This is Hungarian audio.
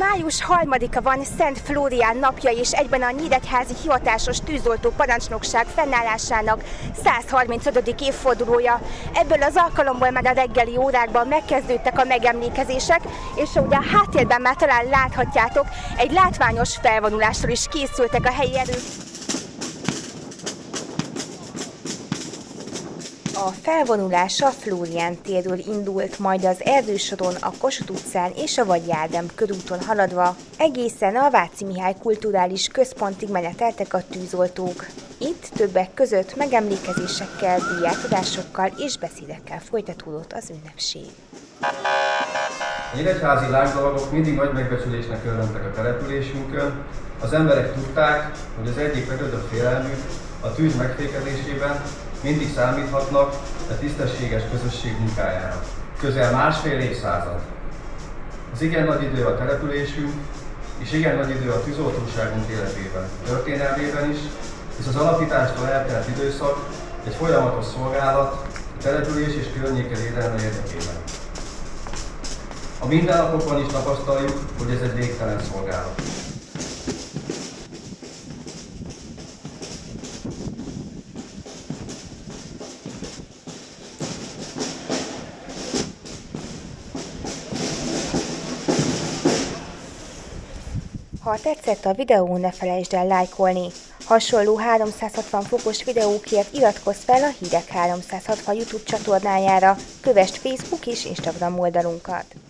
Május 3-a van, Szent Flórián napja, és egyben a Nyíregyházi Hivatásos Tűzoltó Parancsnokság fennállásának 135. évfordulója. Ebből az alkalomból már a reggeli órákban megkezdődtek a megemlékezések, és ugye a háttérben már talán láthatjátok, egy látványos felvonulásról is készültek a helyi erők. A felvonulás a Flórián térről indult, majd az Erdősoron, a Kossuth utcán és a Vagyi Ádám körúton haladva egészen a Váci Mihály Kulturális Központig meneteltek a tűzoltók. Itt többek között megemlékezésekkel, díjátadásokkal és beszédekkel folytatódott az ünnepség. A nyíregyházi lángdalagok mindig nagy megbecsülésnek örventek a településünkön. Az emberek tudták, hogy az egyik legnagyobb félelmük a tűz megfékezésében mindig számíthatnak a tisztességes közösség munkájára. Közel másfél évszázad. Ez igen nagy idő a településünk, és igen nagy idő a tűzoltóságunk életében, történelmében is, hisz az alapítástól eltelt időszak egy folyamatos szolgálat a település és környéke védelme érdekében. A mindennapokban is tapasztaljuk, hogy ez egy végtelen szolgálat. Ha tetszett a videó, ne felejtsd el lájkolni. Hasonló 360 fokos videókért iratkozz fel a Hírek 360 YouTube csatornájára, kövesd Facebook és Instagram oldalunkat.